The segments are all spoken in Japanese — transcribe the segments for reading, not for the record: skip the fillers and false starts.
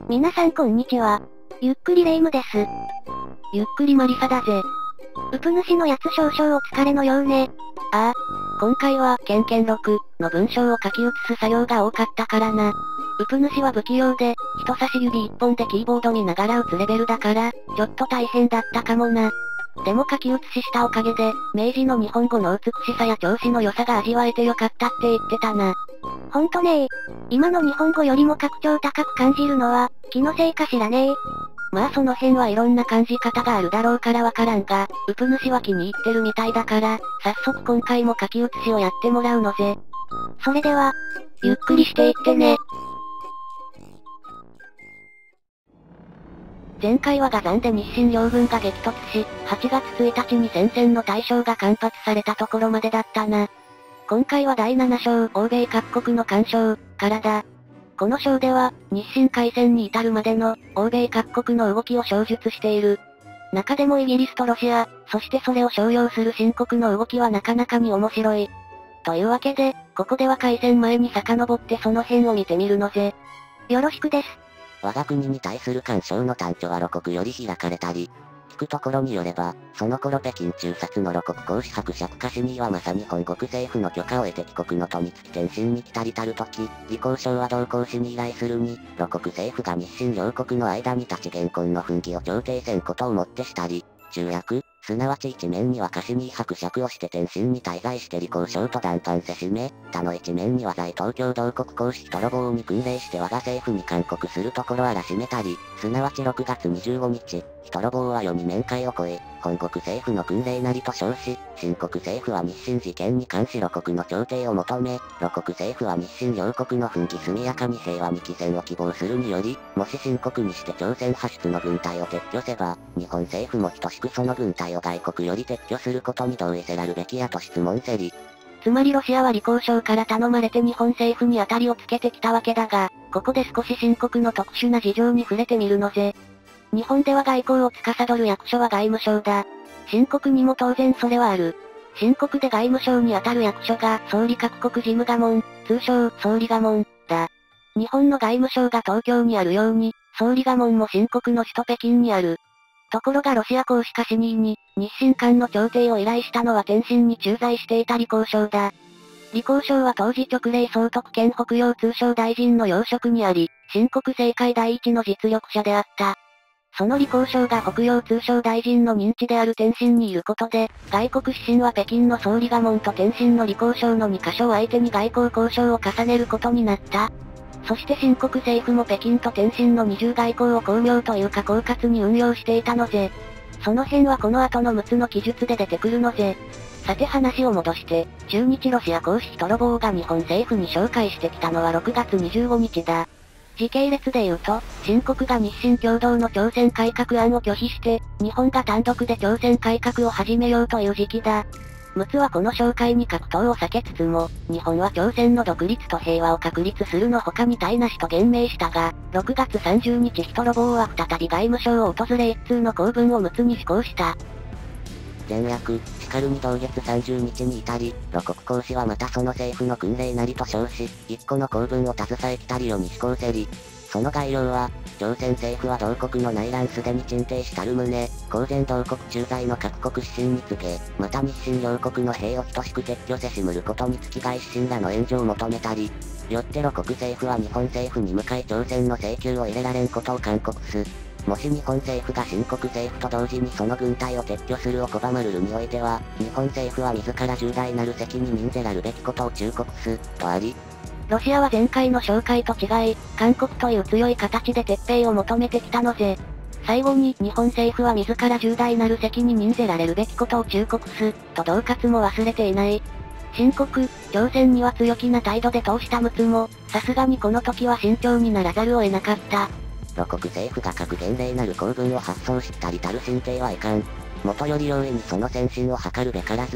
皆さんこんにちは。ゆっくりレ夢ムです。 ゆっくりマリサだぜ。 うぷ主のやつ少々お疲れのようね。 ああ、今回は、ケンケン6の文章を書き写す作業が多かったからな。うぷ主は不器用で、人差し指一本でキーボード見ながら打つレベルだから、ちょっと大変だったかもな。でも書き写ししたおかげで、明治の日本語の美しさや調子の良さが味わえてよかったって言ってたな。 ほんとね今の日本語よりも格調高く感じるのは、気のせいかしらね。 まあその辺はいろんな感じ方があるだろうからわからんが、うぷ主は気に入ってるみたいだから、早速今回も書き写しをやってもらうのぜ。 それでは、 ゆっくりしていってね。前回は崋山で日清両軍が激突し、8月1日に戦線の大将が間発されたところまでだったな。今回は第7章、欧米各国の干渉、からだ。この章では、日清海戦に至るまでの、欧米各国の動きを詳述している。中でもイギリスとロシア、そしてそれを商用する新国の動きはなかなかに面白い。というわけで、ここでは海戦前に遡ってその辺を見てみるのぜ。 よろしくです。 我が国に対する干渉の端緒は露国より開かれたり、聞くところによれば、その頃北京中殺の露国公使伯爵カシニーはまさに本国政府の許可を得て帰国の途につき天津に来たりたる時、李鴻章は同行使に依頼するに、露国政府が日清両国の間に立ち言婚の紛議を調停せんことをもってしたり、中約、すなわち一面にはカシニー伯爵をして天津に滞在して李鴻章と談判せしめ、他の一面には在東京同国公使泥棒に訓令して我が政府に勧告するところあらしめたり、すなわち6月25日、泥棒は世に面会を超え、本国政府の訓令なりと称し、新国政府は日清事件に関し露国の調停を求め、露国政府は日清両国の紛議速やかに平和に帰戦を希望するにより、もし新国にして朝鮮派出の軍隊を撤去せば、日本政府も等しくその軍隊を外国より撤去することに同意せらるべきやと質問せり。 つまりロシアは李鴻章から頼まれて日本政府に当たりをつけてきたわけだが、ここで少し新国の特殊な事情に触れてみるのぜ。日本では外交を司る役所は外務省だ。新国にも当然それはある。新国で外務省に当たる役所が総理各国事務衙門、通称総理衙門、だ。日本の外務省が東京にあるように、総理衙門も新国の首都北京にある。ところがロシア公使カシニーに、日清間の調停を依頼したのは天津に駐在していた李鴻章だ。李鴻章は当時直令総督兼北洋通商大臣の要職にあり、新国政界第一の実力者であった。その李鴻章が北洋通商大臣の認知である天津にいることで、外国使臣は北京の総理衙門と天津の李鴻章の2カ所を相手に外交交渉を重ねることになった。そして新国政府も北京と天津の二重外交を巧妙というか狡猾に運用していたのぜ。その辺はこの後の6つの記述で出てくるのぜ。さて話を戻して、駐日ロシア公使泥棒が日本政府に紹介してきたのは6月25日だ。時系列で言うと、新国が日清共同の朝鮮改革案を拒否して、日本が単独で朝鮮改革を始めようという時期だ。陸奥はこの紹介に格闘を避けつつも、日本は朝鮮の独立と平和を確立するの他に対なしと言明したが、6月30日ヒトロボーは再び外務省を訪れ一通の公文を陸奥に施行した。 前略、しかるに同月30日に至り、露国公使はまたその政府の訓令なりと称し、一個の公文を携えきたりよに施行せり。その概要は、朝鮮政府は同国の内乱すでに鎮定したる旨、公然同国駐在の各国使臣に告げ、また日清両国の兵を等しく撤去せしむることにつき外使臣らの援助を求めたり、よって露国政府は日本政府に向かい朝鮮の請求を入れられんことを勧告す。もし日本政府が新国政府と同時にその軍隊を撤去するを拒まるるにおいては、日本政府は自ら重大なる責任にぜらるべきことを忠告す、とあり。 ロシアは前回の紹介と違い、勧告という強い形で撤兵を求めてきたのぜ。最後に日本政府は自ら重大なる責任にぜられるべきことを忠告す、と恫喝も忘れていない。新国、朝鮮には強気な態度で通した陸奥も、さすがにこの時は慎重にならざるを得なかった。 露国政府が各厳礼なる公文を発送したりたる進呈はいかん。元より容易にその先進を図るべからず。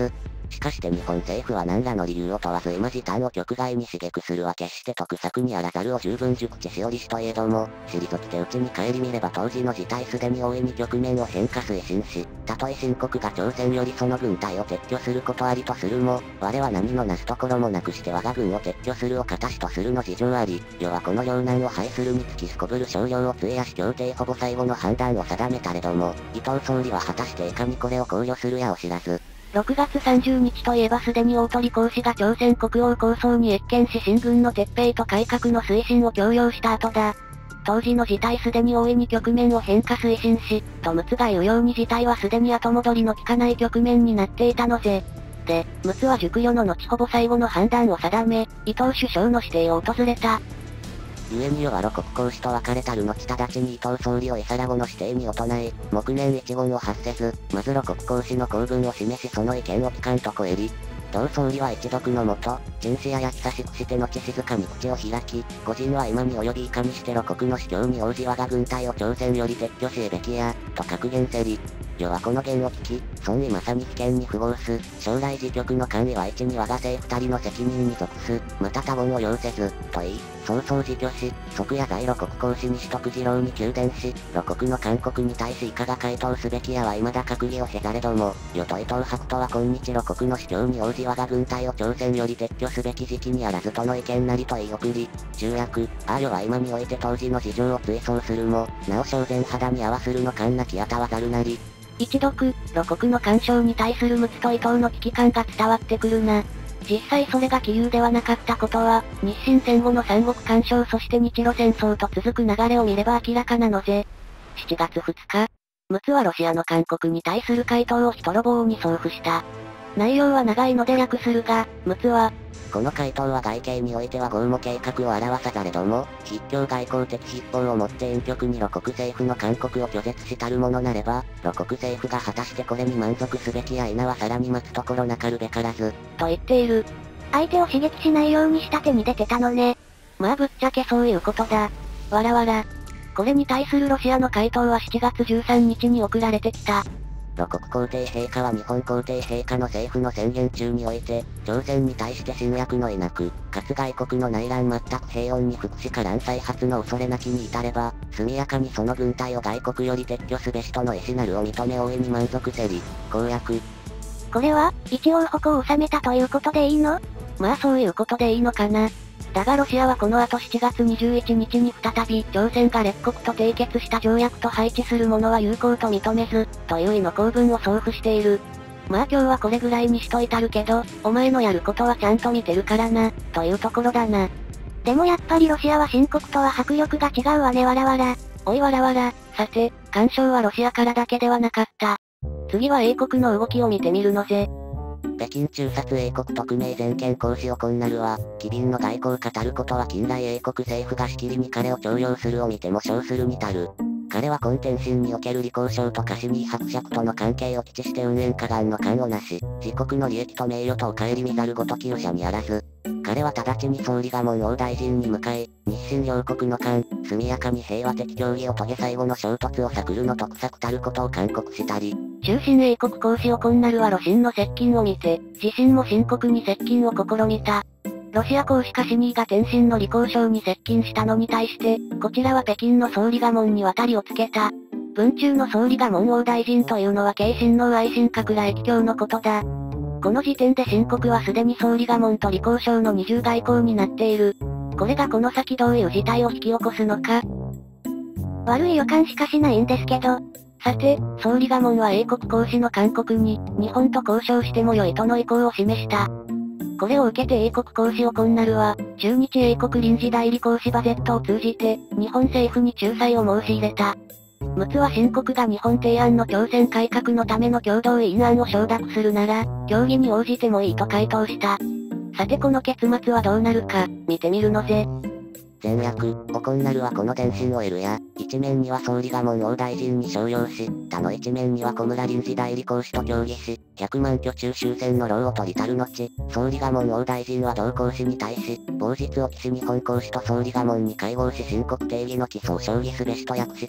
しかして日本政府は何らの理由を問わず今事態を局外に刺激するは決して得策にあらざるを十分熟知しおりしといえども、退き手打ちに顧みれば当時の事態すでに大いに局面を変化推進し、たとえ新国が朝鮮よりその軍隊を撤去することありとするも、我は何のなすところもなくして我が軍を撤去するを形とするの事情あり、世はこの領南を廃するにつきすこぶる少量を費やし協定ほぼ最後の判断を定めたれども、伊藤総理は果たしていかにこれを考慮するやを知らず、 6月30日といえばすでに大鳥公使が朝鮮国王構想に謁見し新軍の撤兵と改革の推進を強要した後だ。当時の事態すでに大いに局面を変化推進し、と陸奥が言うように事態はすでに後戻りの効かない局面になっていたのぜ。で、陸奥は熟慮の後ほぼ最後の判断を定め、伊藤首相の指定を訪れた。 故に世は露国公使と別れたる後直ちに伊藤総理を伊皿子の指定に行い、黙念一言を発せず、まず露国公使の公文を示しその意見を聞かんとこえり、同総理は一族のもと、陳氏や久しくして後静かに口を開き、個人は今に及びいかにして露国の主張に応じ我が軍隊を朝鮮より撤去しべきや、と格言せり。世はこの言を聞き、孫意まさに危険に符合す、将来自局の管理は一に我が政府二人の責任に属す、また他言を要せず、と言い、早々自挙し、即夜在露国公使に取得次郎に宮殿し、露国の勧告に対しいかが回答すべきやは未だ閣議を経ざれども、世と伊藤博とは今日露国の主張に応じ我が軍隊を朝鮮より撤去すべき時期にあらずとの意見なりと言い送り、中訳、世は今において当時の事情を追想するも、なお正然肌に合わするのかんなきあたわざるなり、 一読、露国の干渉に対する陸奥と伊藤の危機感が伝わってくるな。実際それが杞憂ではなかったことは、日清戦後の三国干渉そして日露戦争と続く流れを見れば明らかなのぜ。7月2日、陸奥はロシアの勧告に対する回答をヒトロボーに送付した。内容は長いので略するが、陸奥は、 この回答は外形においては合模計画を表さざれども、筆境外交的筆法をもって遠曲に露国政府の勧告を拒絶したるものなれば、露国政府が果たしてこれに満足すべきや否はさらに待つところなかるべからず、 と言っている。 相手を刺激しないようにした手に出てたのね。 まあぶっちゃけそういうことだ。わらわら。これに対するロシアの回答は7月13日に送られてきた。 露国皇帝陛下は日本皇帝陛下の政府の宣言中において、朝鮮に対して侵略のいなく、かつ外国の内乱全く平穏に福祉から再発の恐れなきに至れば、速やかにその軍隊を外国より撤去すべしとの意思なるを認め大いに満足せり、公約。 これは、一応矛を収めたということでいいの？ まあそういうことでいいのかな。だがロシアはこの後7月21日に再び朝鮮が列国と締結した条約と配置するものは有効と認めず、という意の公文を送付している。まあ今日はこれぐらいにしといたるけど、お前のやることはちゃんと見てるからな、というところだな。 でもやっぱりロシアは新国とは迫力が違うわねわらわら。 おいわらわら、さて、干渉はロシアからだけではなかった。次は英国の動きを見てみるのぜ。 北京中殺英国特命全権行使をこんなるは、機敏の外交を語ることは近来英国政府がしきりに彼を重用するを見ても称するに足る。彼は今天津における李光省とカシニー伯爵との関係を基地して運営下岸の官をなし、自国の利益と名誉とを顧みざるごとき勇者にあらず、彼は直ちに総理賀門王大臣に向かい、日清両国の間、速やかに平和的協議を遂げ最後の衝突を避るの得策たることを勧告したり、 終身英国公使をこんなるは露心の接近を見て、自身も新国に接近を試みた。ロシア公使カシニーが天津の李光省に接近したのに対して、こちらは北京の総理賀門に渡りをつけた。文中の総理賀門王大臣というのは慶親王愛新覚羅駅卿のことだ。この時点で新国はすでに総理賀門と李光省の二重外交になっている。これがこの先どういう事態を引き起こすのか。 悪い予感しかしないんですけど。 さて、総理賀門は英国公使の勧告に、日本と交渉しても良いとの意向を示した。これを受けて英国公使をこんなるは、駐日英国臨時代理公使バゼットを通じて、日本政府に仲裁を申し入れた。陸奥は新国が日本提案の朝鮮改革のための共同委員案を承諾するなら、協議に応じてもいいと回答した。さてこの結末はどうなるか、見てみるのぜ。 前略、おこんなるはこの電信を得るや、一面には総理賀門王大臣に商用し、他の一面には小村臨時代理公使と協議し、100万巨中終戦の労を取りたる後、総理賀門王大臣は同公使に対し、某日を期し日本公使と総理賀門に会合し新国定義の基礎を商議すべしと訳したり、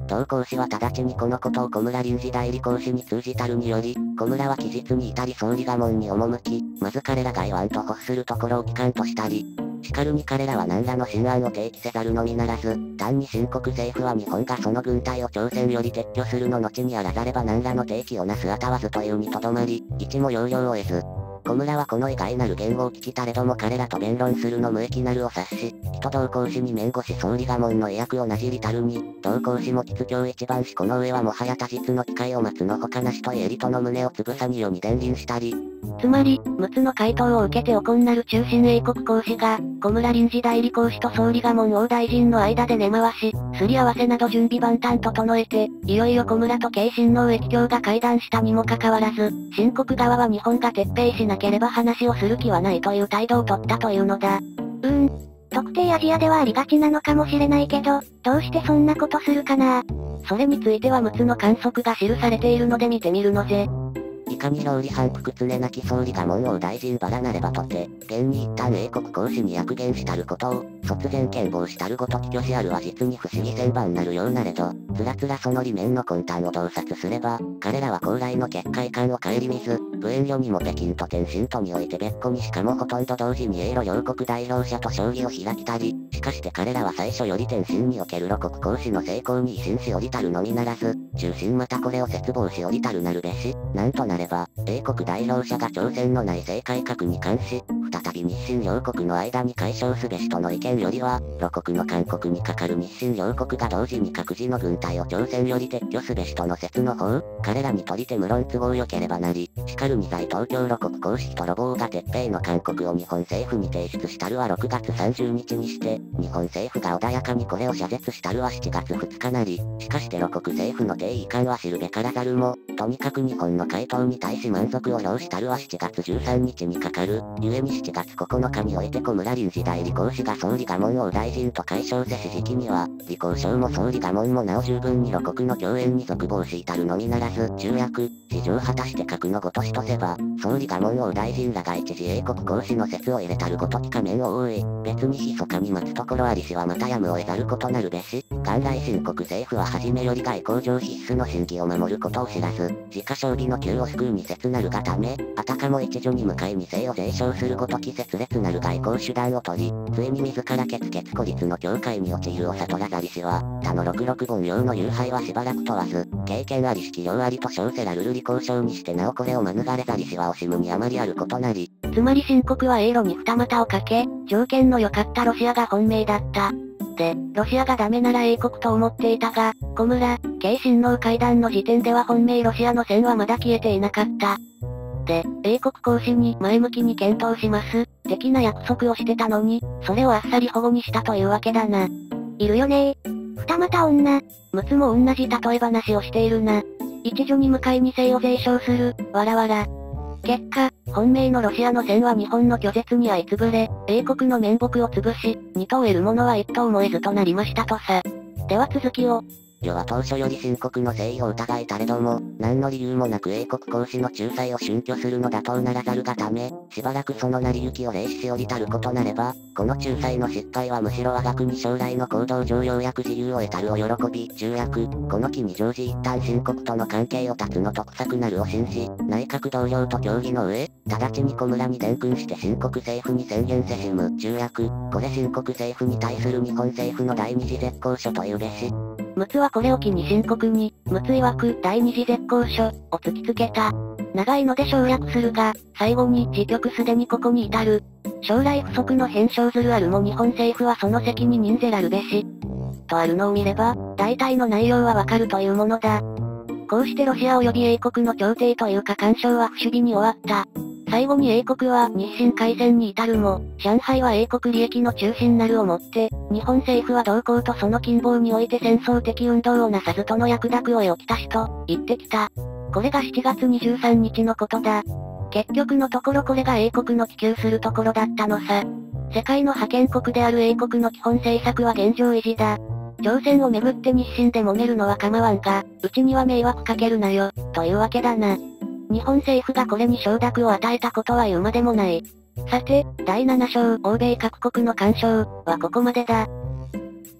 同公使は直ちにこのことを小村臨時代理公使に通じたるにより、小村は期日に至り総理衙門に赴き、まず彼らが言わんと欲するところを機関としたり、しかるに彼らは何らの新案を提起せざるのみならず、単に新国政府は日本がその軍隊を朝鮮より撤去するの後にあらざれば何らの提起をなすあたわずというにとどまり、一も要領を得ず、小村はこの意外なる言語を聞きたれども彼らと弁論するの無益なるを察し、人同行使に面越し総理衙門の意訳をなじりたるに、同行使も吉今日一番しこの上はもはや多日の機会を待つのほかなしとエリとの胸をつぶさに世に伝林したり。 つまり、陸奥の回答を受けておこんなる中心英国公使が、小村臨時代理公使と総理衙門王大臣の間で根回し、すり合わせなど準備万端整えて、いよいよ小村と慶親王駅長が会談したにもかかわらず、新国側は日本が撤兵しなければ話をする気はないという態度を取ったというのだ。 特定アジアではありがちなのかもしれないけど、どうしてそんなことするかな。 それについては陸奥の観測が記されているので見てみるのぜ。 いかに料理反復常なき総理衙門王大臣ばらなればとて、現に一旦英国公使に約言したることを、突然権謀したるごとき拒否あるは実に不思議千番なるようなれど、つらつらその理念の魂胆を洞察すれば、彼らは高麗の結界観を顧みず、無遠慮にも北京と天津とにおいて別個にしかもほとんど同時に英露両国代表者と将棋を開きたり、しかして彼らは最初より天津における露国公使の成功に威信し降りたるのみならず、中心またこれを切望し降りたるなるべし、なんとなれば、英国代表者が朝鮮の内政改革に関し、再び日清両国の間に解消すべしとの意見よりは、露国の韓国にかかる日清両国が同時に各自の軍隊を朝鮮より撤去すべしとの説の方、彼らにとりて無論都合よければなり、しかるに在東京露国公式と露坊が撤兵の勧告を日本政府に提出したるは6月30日にして、日本政府が穏やかにこれを謝絶したるは7月2日なり、しかして露国政府の定位遺憾は知るべからざるも、とにかく日本の回答に対し満足を表したるは7月13日にかかる、故に7月9日において小村臨時代理公使が総理衙門王大臣と解消せし時期には、李光省も総理衙門もなお十分に露国の共演に続望し至るのみならず、中約、事情果たして格のごとしとせば、総理衙門王大臣らが一時英国公使の説を入れたるごとき仮面を覆い、別に密かに待つところありしはまたやむを得ざることなるべし、元来新国政府は初めより外交上必須の審議を守ることを知らず、自家勝利の急を救うに切なるがため、あたかも一助に向かい二世を税商するごとき切烈なる外交手段を取り、ついに自ら決決孤立の境界に陥るを悟らざりしは、他の66本領の優敗はしばらく問わず、経験あり識量ありと称せらるる李光省にしてなおこれを免れざりしは惜しむにあまりあることなり。 つまり新国は英露に二股をかけ、条件の良かったロシアが本命だった。で、ロシアがダメなら英国と思っていたが、小村、慶親王会談の時点では本命ロシアの線はまだ消えていなかった。で、英国公使に前向きに検討します、的な約束をしてたのに、それをあっさり保護にしたというわけだな。 いるよね二股女。 陸奥も同じ例え話をしているな。一助に向かい二世を税商する、わらわら。結果、本命のロシアの線は日本の拒絶に相潰れ、英国の面目を潰し、二頭得る者は一頭も得ずとなりましたとさ。では続きを。 世は当初より新国の誠意を疑いたれども、何の理由もなく英国公使の仲裁を峻拠するのだとならざるがため、しばらくその成り行きを冷視し降りたることなれば、この仲裁の失敗はむしろ我が国将来の行動上ようやく自由を得たるお喜び、中約、この機に常時一旦新国との関係を断つの得策なるを信じ、内閣同僚と協議の上、直ちに小村に伝訓して新国政府に宣言せしむ、中約、これ新国政府に対する日本政府の第二次絶交書というべし。 陸奥はこれを機に新国に、陸奥曰く第二次絶交書を突きつけた。長いので省略するが、最後に自局すでにここに至る。将来不足の変償ずるあるも日本政府はその責に任ぜらるべし。とあるのを見れば、大体の内容はわかるというものだ。こうしてロシア及び英国の協定というか干渉は不守備に終わった。最後に英国は日清開戦に至るも、上海は英国利益の中心なるをもって、日本政府は同行とその近傍において戦争的運動をなさずとの約束を置きたしと、言ってきた。これが7月23日のことだ。結局のところこれが英国の帰窮するところだったのさ。世界の覇権国である英国の基本政策は現状維持だ。朝鮮をめぐって日清で揉めるのは構わんが、うちには迷惑かけるなよ、というわけだな。日本政府がこれに承諾を与えたことは言うまでもない。さて、第7章、欧米各国の干渉はここまでだ。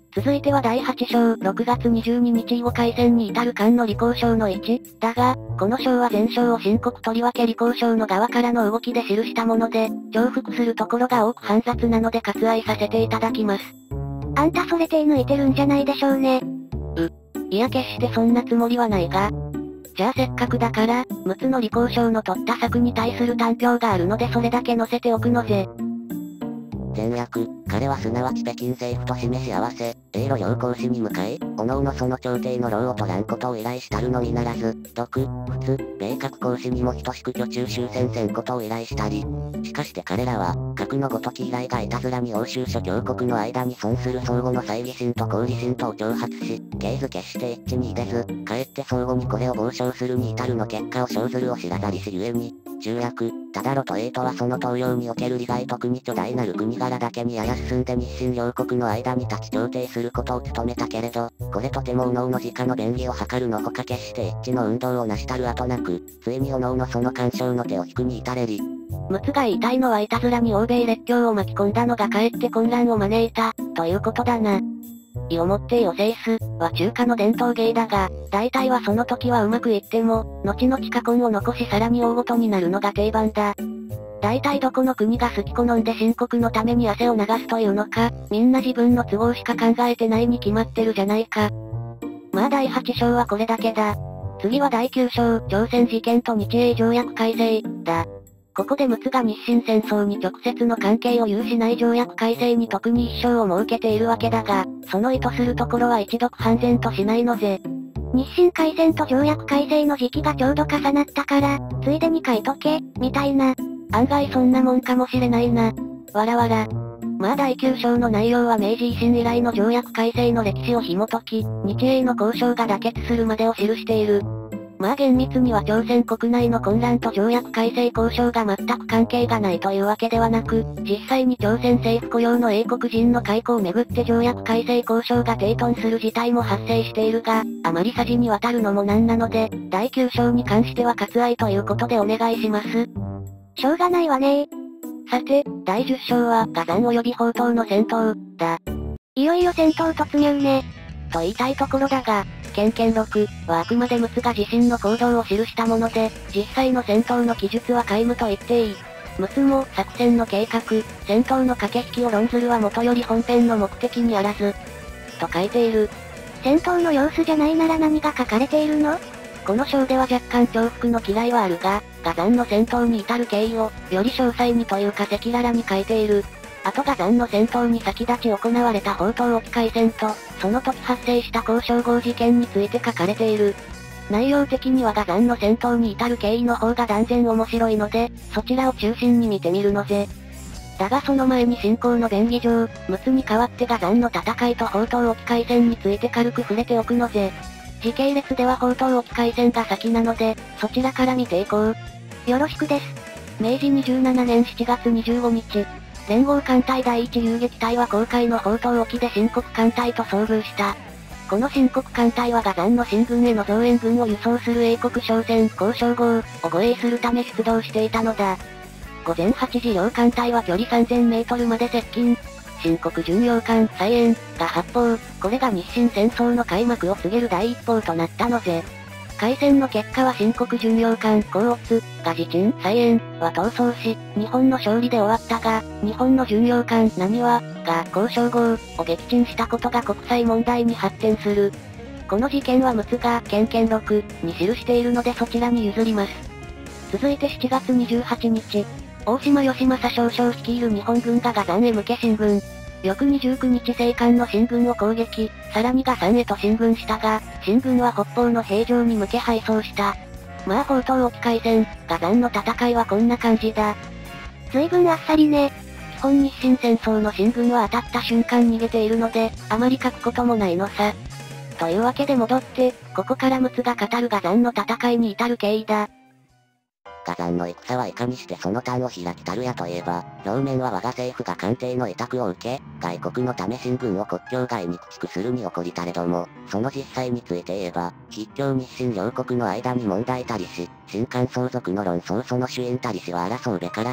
続いては第8章、6月22日以後開戦に至る間の履行章の1、だが、この章は前章を申告とりわけ履行章の側からの動きで記したもので、重複するところが多く煩雑なので割愛させていただきます。 あんたそれ手抜いてるんじゃないでしょうね。 いや決してそんなつもりはないが。じゃあせっかくだから、陸奥の履行章の取った策に対する単評があるのでそれだけ載せておくのぜ。 前略、彼はすなわち北京政府と示し合わせ、英露両行使に向かい、おのおのその朝廷の労を取らんことを依頼したるのみならず、独、仏、米各行使にも等しく居中終戦せんことを依頼したり。しかして彼らは、核のごとき依頼がいたずらに欧州諸強国の間に損する相互の猜疑心と抗議心とを挑発し、経図決して一致に入れず、かえって相互にこれを傍聴するに至るの結果を生ずるを知らざりしゆえに、中略、ただ露と英とはその東洋における利害特に巨大なる国柄だけにやや進んで日清両国の間に立ち調停することを務めたけれど、これとてもおのおの自家の便宜を図るのほか決して一致の運動を成したる後なく、ついにおのおのその干渉の手を引くに至れり。 陸奥が言いたいのはいたずらに欧米列強を巻き込んだのがかえって混乱を招いた、ということだな。意をもって意を制す、は中華の伝統芸だが、大体はその時はうまくいっても、後々禍根を残しさらに大ごとになるのが定番だ。大体どこの国が好き好んで申告のために汗を流すというのか、みんな自分の都合しか考えてないに決まってるじゃないか。まあ第8章はこれだけだ。次は第9章、朝鮮事件と日英条約改正、だ。ここで陸奥が日清戦争に直接の関係を有しない条約改正に特に一章を設けているわけだが、その意図するところは一読半然としないのぜ。 日清開戦と条約改正の時期がちょうど重なったから、ついでに書いとけ、みたいな。 案外そんなもんかもしれないな。わらわら。まあ第9章の内容は明治維新以来の条約改正の歴史を紐解き、日英の交渉が妥結するまでを記している。まあ厳密には朝鮮国内の混乱と条約改正交渉が全く関係がないというわけではなく、実際に朝鮮政府雇用の英国人の解雇をめぐって条約改正交渉が停頓する事態も発生しているが、あまりさじにわたるのもなんなので、第9章に関しては割愛ということでお願いします。 しょうがないわねさて、第10章は、崋山及び宝刀の戦闘、だ。 いよいよ戦闘突入ね。 と言いたいところだが、県録はあくまで陸奥が自身の行動を記したもので、実際の戦闘の記述は皆無と言っていい。陸奥も作戦の計画、戦闘の駆け引きを論ずるはもとより本編の目的にあらず、と書いている。 戦闘の様子じゃないなら何が書かれているの？ この章では若干重複の嫌いはあるが、崋山の戦闘に至る経緯を、より詳細にというか赤裸々に書いている。あと崋山の戦闘に先立ち行われた宝刀沖海戦と、その時発生した交渉号事件について書かれている。内容的には崋山の戦闘に至る経緯の方が断然面白いので、そちらを中心に見てみるのぜ。だがその前に進行の便宜上、陸奥に代わって崋山の戦いと宝刀沖海戦について軽く触れておくのぜ。時系列では宝刀沖海戦が先なので、そちらから見ていこう。 よろしくです。 明治27年7月25日、連合艦隊第一遊撃隊は航海の宝刀沖で新国艦隊と遭遇した。この新国艦隊は崋山の新軍への増援軍を輸送する英国商船交渉号を護衛するため出動していたのだ。午前8時両艦隊は距離3000メートルまで接近。新国巡洋艦蔡英が発砲、これが日清戦争の開幕を告げる第一報となったのぜ。海戦の結果は新国巡洋艦甲乙が自沈蔡英は逃走し、日本の勝利で終わったが、日本の巡洋艦浪速が交渉号を撃沈したことが国際問題に発展する。この事件は陸奥が県録に記しているのでそちらに譲ります。続いて7月28日、大島義政少将率いる日本軍が崋山へ向け進軍。翌29日西艦の進軍を攻撃、さらに崋山へと進軍したが、進軍は北方の平城に向け敗走した。まあ宝刀沖海戦、崋山の戦いはこんな感じだ。 随分あっさりね。 基本日清戦争の進軍は当たった瞬間逃げているので、あまり書くこともないのさ。というわけで戻って、ここから陸奥が語る崋山の戦いに至る経緯だ。 崋山の戦はいかにしてその端を開きたるやといえば、表面は我が政府が官邸の委託を受け、外国のため新軍を国境外に駆逐するに起こりたれども、その実際について言えば、筆境日清両国の間に問題たりし、新韓相続の論争その主因たりしは争うべからず、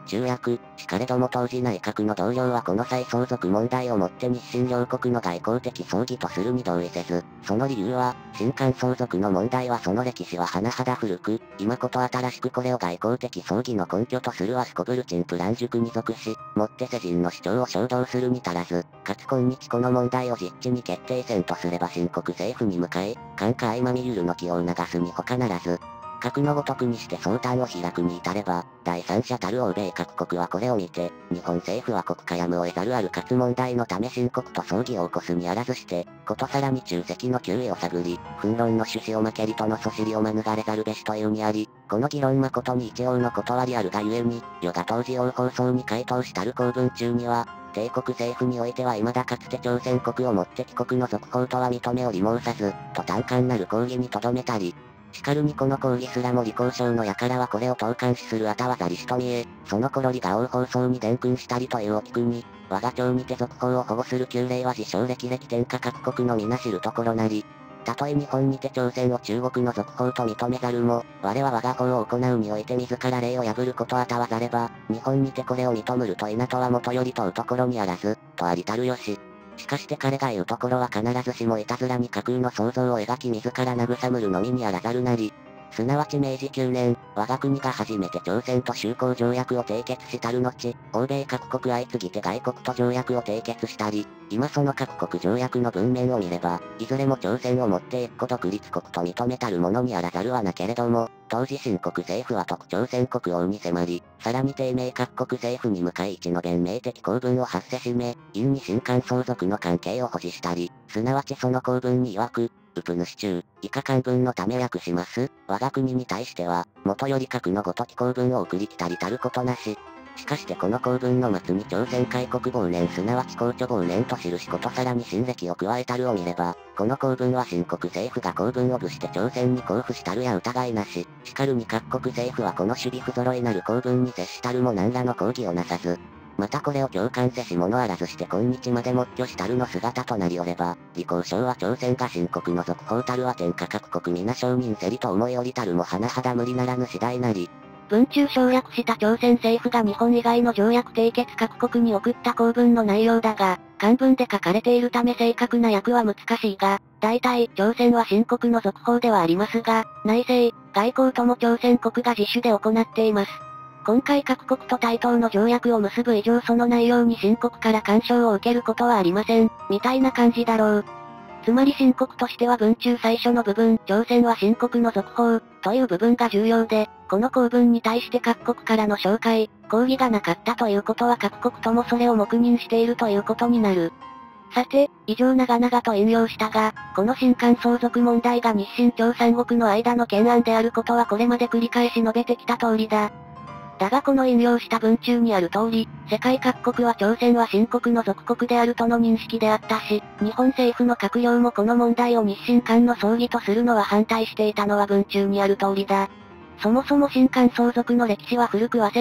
中略、しかれども当時内閣の同僚はこの際相続問題をもって日清両国の外交的争議とするに同意せず、その理由は、新韓相続の問題はその歴史は甚だ古く、今こと新しくこれを外交的争議の根拠とするはすこぶるチンプラン塾に属し、もって世人の主張を衝動するに足らず、かつ今日この問題を実地に決定せんとすれば新国政府に向かい、韓か相まみゆるの気を促すに他ならず、核のごとくにして相談を開くに至れば、第三者たる欧米各国はこれを見て、日本政府は国家やむを得ざるあるかつ問題のため新国と争議を起こすにあらずして、ことさらに中石の求意を探り、憤論の趣旨を負けりとのそしりを免れざるべしというにあり、この議論誠に一応の断りあるがゆえに、余が当時王放送に回答したる公文中には、帝国政府においては未だかつて朝鮮国をもって帰国の続報とは認めおり申さず、と単簡なる抗議に留めたり、しかるにこの抗議すらも李光省の輩はこれを投函視するあたわざりしと見え、その頃李が王放送に伝訓したりというお聞くに、我が朝にて続報を保護する旧例は自称歴々天下各国の皆知るところなり、たとえ日本にて朝鮮を中国の続報と認めざるも、我は我が法を行うにおいて自ら例を破ることあたわざれば、日本にてこれを認むると稲とはもとより問うところにあらず、とありたるよし。しかして彼が言うところは必ずしもいたずらに架空の想像を描き自ら慰むるのみにあらざるなり、すなわち明治9年、我が国が初めて朝鮮と修好条約を締結したる後、欧米各国相次ぎて外国と条約を締結したり、今その各国条約の文面を見れば、いずれも朝鮮をもって一個独立国と認めたるものにあらざるはなけれども、当時新国政府は特朝鮮国王に迫り、さらに低迷各国政府に向かい一の弁明的公文を発せしめ、陰に新韓相続の関係を保持したり、すなわちその公文に曰く、ウプ主中、以下漢文のため訳します。我が国に対しては、元より核のごとき公文を送り来たりたることなし。しかしてこの公文の末に朝鮮開国忘年すなわち公著忘年と記しことさらに新暦を加えたるを見れば、この公文は新国政府が公文を付して朝鮮に交付したるや疑いなし。しかるに各国政府はこの守備不揃いなる公文に接したるも何らの抗議をなさず、またこれを共感せし者あらずして今日までもっきょしたるの姿となりおれば、李光省は朝鮮が新国の続報たるは天下各国皆承認せりと思いおりたるも甚だ無理ならぬ次第なり。 文中省略した朝鮮政府が日本以外の条約締結各国に送った公文の内容だが、漢文で書かれているため正確な訳は難しいが、大体、朝鮮は新国の続報ではありますが、内政、外交とも朝鮮国が自主で行っています。今回各国と対等の条約を結ぶ以上その内容に新国から干渉を受けることはありません、みたいな感じだろう。つまり新国としては文中最初の部分、朝鮮は新国の続報、という部分が重要で、この公文に対して各国からの紹介、抗議がなかったということは各国ともそれを黙認しているということになる。さて、以上長々と引用したが、この新韓相続問題が日清朝三国の間の懸案であることはこれまで繰り返し述べてきた通りだ。だがこの引用した文中にある通り、世界各国は朝鮮は新国の属国であるとの認識であったし、日本政府の閣僚もこの問題を日清韓の争議とするのは反対していたのは文中にある通りだ。そもそも新韓相続の歴史は古くは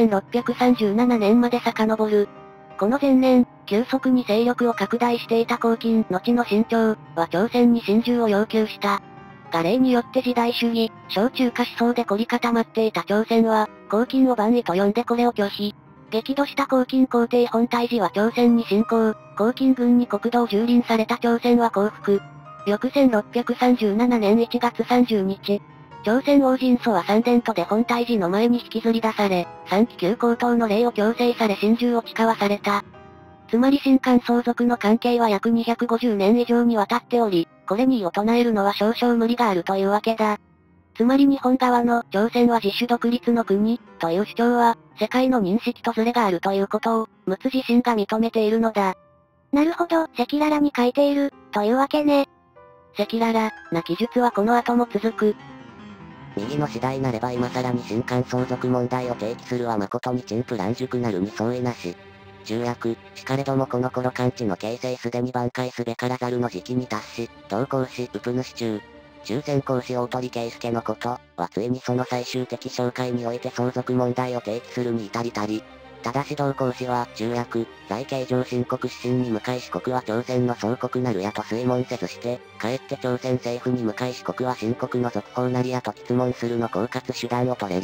1637年まで遡る。この前年、急速に勢力を拡大していた黄巾、後の清朝は朝鮮に親中を要求した。が例によって時代主義、小中華思想で凝り固まっていた朝鮮は、黄巾を蛮夷と呼んでこれを拒否。激怒した黄巾皇帝本泰寺は朝鮮に侵攻、黄巾軍に国土を蹂躙された朝鮮は降伏。翌1637年1月30日、朝鮮王人祖は三殿とで本泰寺の前に引きずり出され、三期旧皇統の礼を強制され親中を誓わされた。つまり新韓相続の関係は約250年以上にわたっており、これに異を唱えるのは少々無理があるというわけだ。つまり日本側の朝鮮は自主独立の国という主張は世界の認識とズレがあるということを陸奥自身が認めているのだ。 なるほど、赤裸々に書いているというわけね。 赤裸々な記述はこの後も続く。 右の次第なれば今更に新韓相続問題を提起するは誠に陳腐乱熟なるに相違なし。中略、しかれどもこの頃漢地の形成すでに挽回すべからざるの時期に達し、同行し、ウプ主中、中選公使大鳥圭介のこと、はついにその最終的紹介において相続問題を提起するに至りたり、ただし同行使は、中略、在京上申告指針に向かい四国は朝鮮の総国なるやと推問せずして、かえって朝鮮政府に向かい四国は新国の続報なりやと質問するの狡猾手段を取れり、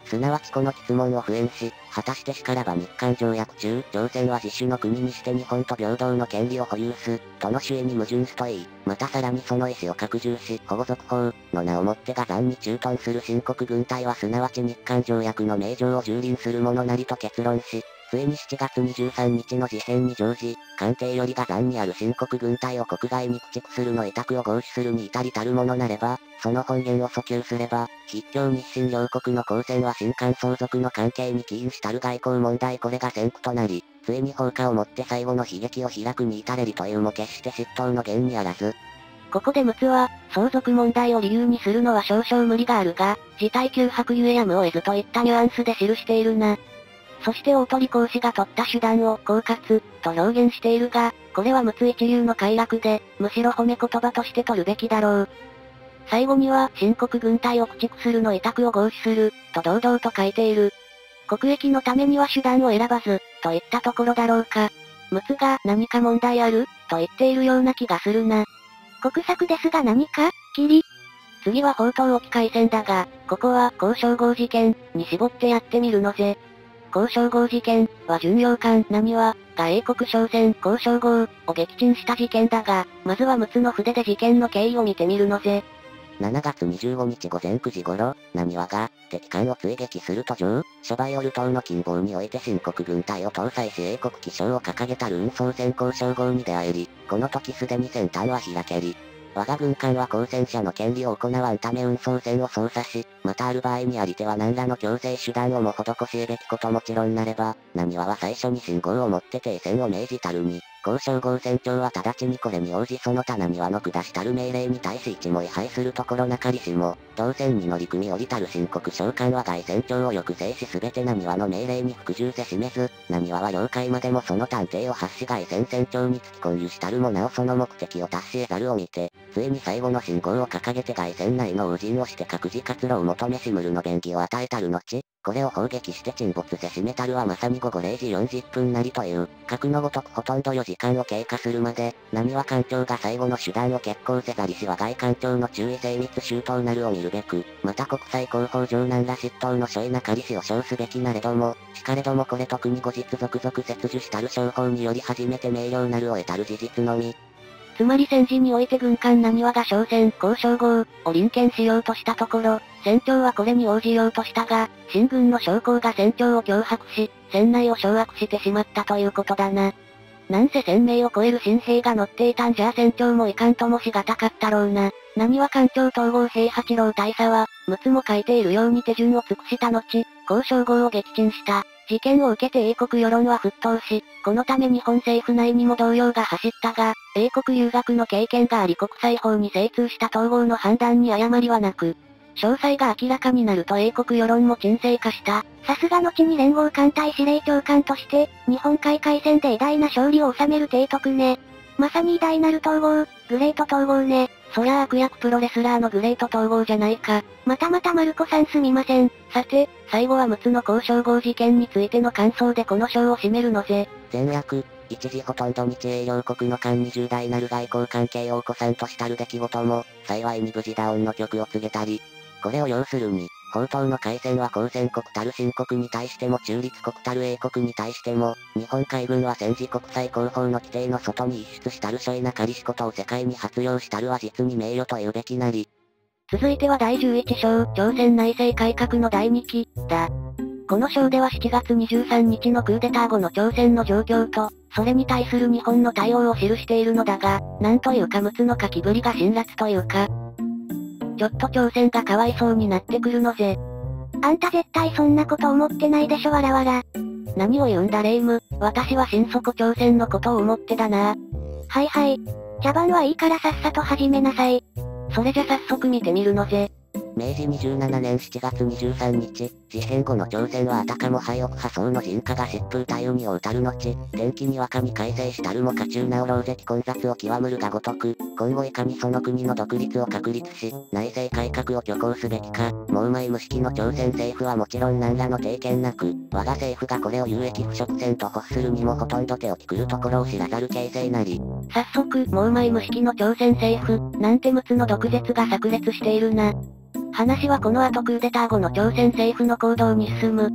すなわちこの質問を敷衍し、果たしてしからば日韓条約中、朝鮮は自主の国にして日本と平等の権利を保有す、との主意に矛盾すといい、またさらにその意思を拡充し、保護続法、の名をもってが残に駐屯する新国軍隊はすなわち日韓条約の名条を蹂躙するものなりと結論し、ついに7月23日の事変に乗じ、官邸よりが残にある新国軍隊を国外に駆逐するの委託を合意するに至りたるものなれば、その本源を訴求すれば、筆境日清両国の交戦は新韓相続の関係に起因したる外交問題これが先駆となり、ついに放火をもって最後の悲劇を開くに至れりというも決して嫉妬の源にあらず。 ここで陸奥は、相続問題を理由にするのは少々無理があるが、事態急迫ゆえやむを得ずといったニュアンスで記しているな。そして大鳥講師が取った手段を狡猾と表現しているが、これは陸奥一流の快楽で、むしろ褒め言葉として取るべきだろう。最後には、新国軍隊を駆逐するの委託を合意する、と堂々と書いている。国益のためには手段を選ばず、といったところだろうか。陸奥が何か問題ある、と言っているような気がするな。 国策ですが何か、キリ。 次は宝東沖海戦だが、ここは交渉号事件に絞ってやってみるのぜ。交渉号事件は巡洋艦何はが英国商船交渉号を撃沈した事件だが、まずは陸奥の筆で事件の経緯を見てみるのぜ。 7月25日午前9時頃、何はが、敵艦を追撃する途上、諸バイオル島の近傍において新国軍隊を搭載し英国気象を掲げたる運送船交渉号に出会えり、この時すでに先端は開けり、我が軍艦は交戦者の権利を行わんため運送船を操作し、またある場合にありては何らの強制手段をも施し得べきこともちろんなれば、何は最初に信号をもって停戦を命じたるに、交渉号船長は直ちにこれに応じその他何はの下したる命令に対し一も違反するところなかりしも、同船に乗り組み降りたる新国将官は外船長を抑制し全て何はの命令に服従せしめず、何は領海までもその探偵を発し外船船長に突き込みしたるもなおその目的を達し得ざるを見て、ついに最後の信号を掲げて外船内の応陣をして各自活路を求めしムルの便宜を与えたる後、これを砲撃して沈没せしめたるはまさに午後0時40分なりという、核のごとくほとんど4時間を経過するまで、何は艦長が最後の手段を決行せざりしは外艦長の注意精密周到なるを見るべく、また国際広報上何ら執刀の所意なかりしを称すべきなれども、しかれどもこれ特に後日続々切除したる商法により初めて明瞭なるを得たる事実のみ。 つまり戦時において軍艦何はが商船交渉号を臨検しようとしたところ、船長はこれに応じようとしたが、新軍の将校が船長を脅迫し、船内を掌握してしまったということだな。なんせ1000名を超える新兵が乗っていたんじゃ船長もいかんともしがたかったろうな。何は艦長統合兵八郎大佐は、陸奥も書いているように手順を尽くした後、交渉号を撃沈した。事件を受けて英国世論は沸騰し、このため日本政府内にも動揺が走ったが、英国留学の経験があり国際法に精通した統合の判断に誤りはなく、詳細が明らかになると英国世論も沈静化した。 さすが後に連合艦隊司令長官として、日本海海戦で偉大な勝利を収める提督ね。まさに偉大なる統合、グレート統合ね。 そりゃ悪役プロレスラーのグレート統合じゃないか。 またマルコさんすみません。 さて、最後は陸奥の交渉号事件についての感想でこの章を締めるのぜ。 前略、一時ほとんど日英両国の間に重大なる外交関係を起こさんとしたる出来事も、幸いに無事ダウンの曲を告げたり、これを要するに、宝東の海戦は交戦国たる新国に対しても中立国たる英国に対しても、日本海軍は戦時国際広報の規定の外に逸出したる所意なかりしことを世界に発揚したるは実に名誉というべきなり。 続いては第11章、朝鮮内政改革の第2期、だ。この章では7月23日のクーデター後の朝鮮の状況と、それに対する日本の対応を記しているのだが、なんというか陸奥の書きぶりが辛辣というか、ちょっと朝鮮がかわいそうになってくるのぜ。 あんた絶対そんなこと思ってないでしょわらわら。 何を言うんだレイム、私は心底朝鮮のことを思ってだな。 はいはい。茶番はいいからさっさと始めなさい。 それじゃ早速見てみるのぜ。 明治27年7月23日、事変後の朝鮮はあたかも廃屋派層の人家が疾風大雨にをたる後、天気にわかに改正したるも家中なお老石混雑を極むるがごとく、今後いかにその国の独立を確立し、内政改革を挙行すべきか、もうまい無識の朝鮮政府はもちろん何らの定見なく、我が政府がこれを有益不織線と欲するにもほとんど手をきくるところを知らざる形成なり。 早速、もうまい無識の朝鮮政府、なんて陸奥の毒舌が炸裂しているな。 話はこの後クーデター後の朝鮮政府の行動に進む。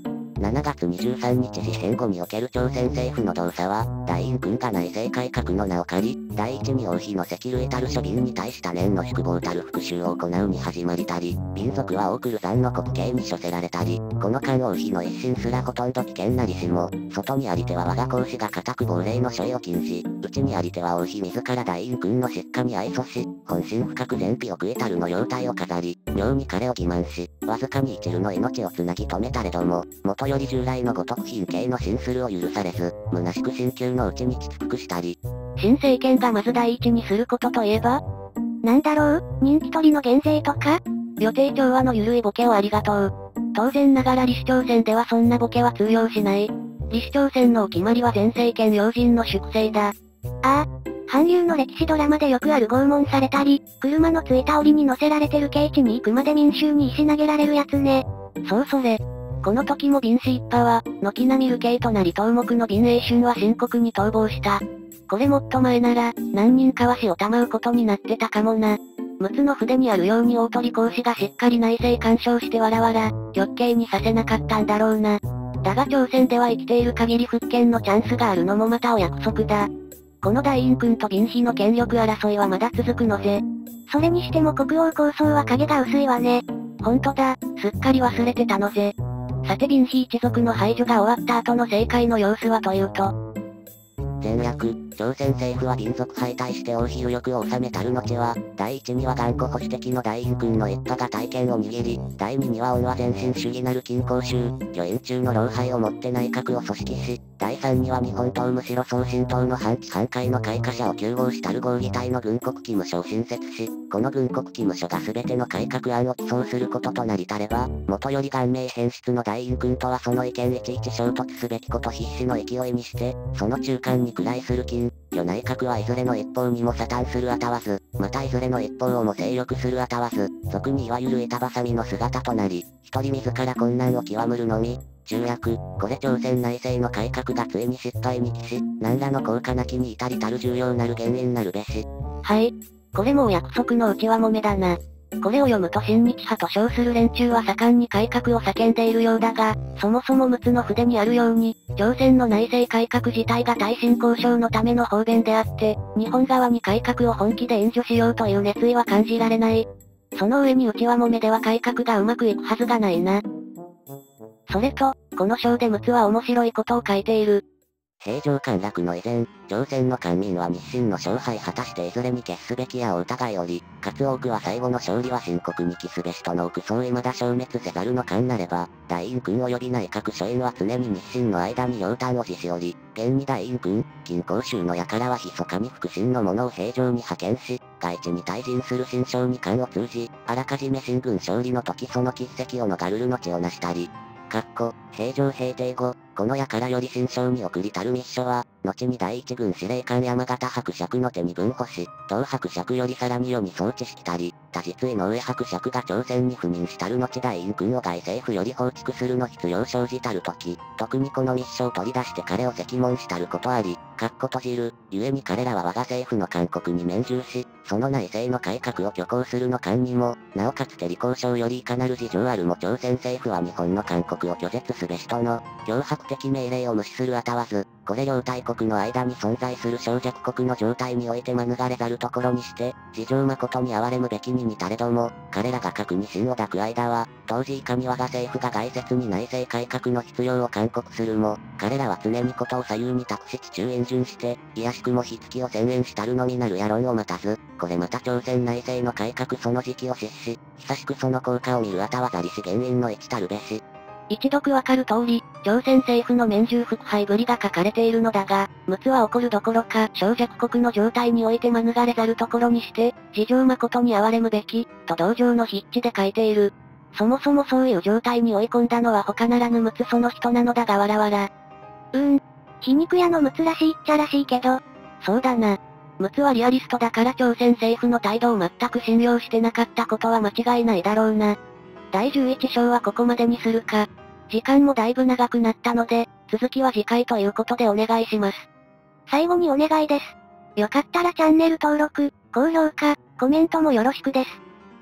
7月23日事変後における朝鮮政府の動作は、大院君が内政改革の名を借り、第一に王妃の赤類たる諸民に対した年の宿坊たる復讐を行うに始まりたり、民族は多く流産の国刑に処せられたり、この間王妃の一心すらほとんど危険なりしも、外にありては我が皇子が固く亡霊の処理を禁じ、内にありては王妃自ら大院君の失火に愛想し、本心深く善否を悔いたるの容態を飾り、妙に彼を欺瞞し、わずかに一縷の命をつなぎ止めたれども、元より従来のごとく貧刑の心するを許されず、虚しく進級のうちにきつくしたり。 新政権がまず第一にすることといえば、 なんだろう、人気取りの減税とか？ 予定調和のゆるいボケをありがとう。当然ながら李氏朝鮮ではそんなボケは通用しない。李氏朝鮮のお決まりは前政権要人の粛清だ。 ああ、韓流の歴史ドラマでよくある拷問されたり、車のついた檻に乗せられてる刑地に行くまで民衆に石投げられるやつね。 そうそれ。この時も敏氏一派は、軒並み流刑となり東目の敏英春は深刻に逃亡した。これもっと前なら、何人かは死を賜うことになってたかもな。陸奥の筆にあるように大鳥公子がしっかり内政干渉してわらわら、極刑にさせなかったんだろうな。だが朝鮮では生きている限り復権のチャンスがあるのもまたお約束だ。この大院君と敏妃の権力争いはまだ続くのぜ。 それにしても国王構想は影が薄いわね。 ほんとだ、すっかり忘れてたのぜ。さて敏妃一族の排除が終わった後の政界の様子はというと、 前略、朝鮮政府は民族敗退して王妃右翼を治めたる後は、第一には頑固保守的の大院君の一派が大権を握り、第二には恩は全身主義なる金公衆、御院中の老輩をもって内閣を組織し、第三には日本党むしろ総進党の反旗反会の開花者を糾合したる合議体の軍国機務所を新設し、この軍国機務所が全ての改革案を起草することとなりたれば、元より顔面変質の大院君とはその意見いちいち衝突すべきこと必死の勢いにして、その中間に位する金、与内閣はいずれの一方にもサタンするあたわず、またいずれの一方をも勢力するあたわず、俗にいわゆる板挟みの姿となり、一人自ら困難を極むるのみ。中略、これ朝鮮内政の改革がついに失敗に帰し、何らの効果なきに至りたる重要なる原因なるべし。 はい。これもお約束のうちはもめだな。これを読むと親日派と称する連中は盛んに改革を叫んでいるようだが、そもそも陸奥の筆にあるように、朝鮮の内政改革自体が耐震交渉のための方便であって、日本側に改革を本気で援助しようという熱意は感じられない。その上にうちはもめでは改革がうまくいくはずがないな。それと、この章で陸奥は面白いことを書いている。 平城陥落の以前、朝鮮の官民は日清の勝敗果たしていずれに決すべきやお疑いおり、かつ多くは最後の勝利は深刻に期すべしとの憶想未だ消滅せざるの間なれば、大院君及び内閣諸院は常に日清の間に養炭を辞しおり、現に大院君、金公衆の輩は密かに腹心の者を平城に派遣し、外地に退陣する新将に官を通じ、あらかじめ新軍勝利の時その喫跡を逃るる後を成したり、平城平定後、この輩より新将に送りたる密書は、後に第一軍司令官山形伯爵の手に分保し、同伯爵よりさらに世に送致しきたり、他実井上伯爵が朝鮮に赴任したる後大院君を外政府より放逐するの必要生じたる時、特にこの密書を取り出して彼を責問したることあり、閉じる、故に彼らは我が政府の勧告に免従し、その内政の改革を挙行するの間にも、なおかつ照交渉よりいかなる事情あるも朝鮮政府は日本の勧告を拒絶すべしとの、脅迫的命令を無視するあたわず、これ両大国の間に存在する小弱国の状態において免れざるところにして、事情誠に憐れむべきに似たれども、彼らが核に心を抱く間は、当時いかに我が政府が外説に内政改革の必要を勧告するも、彼らは常にことを左右に託し地中援順して、いやしくも筆記を宣言したるのみなる野論を待たず、これまた朝鮮内政の改革その時期を失し、久しくその効果を見るあたわざりし原因の一たるべし。 一読わかる通り、朝鮮政府の免従腹敗ぶりが書かれているのだが、陸奥は怒るどころか、小弱国の状態において免れざるところにして、事情誠に憐れむべき、と同情の筆致で書いている。そもそもそういう状態に追い込んだのは他ならぬ陸奥その人なのだがわらわら。 皮肉屋の陸奥らしいっちゃらしいけど。 そうだな。陸奥はリアリストだから朝鮮政府の態度を全く信用してなかったことは間違いないだろうな。第11章はここまでにするか。時間もだいぶ長くなったので、続きは次回ということでお願いします。 最後にお願いです。よかったらチャンネル登録、高評価、コメントもよろしくです。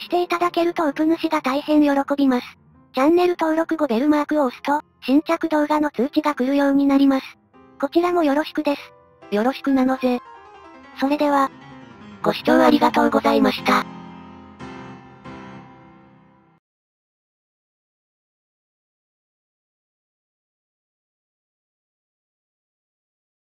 していただけるとウプ主が大変喜びます。チャンネル登録後ベルマークを押すと、新着動画の通知が来るようになります。こちらもよろしくです。 よろしくなのぜ。 それでは、 ご視聴ありがとうございました。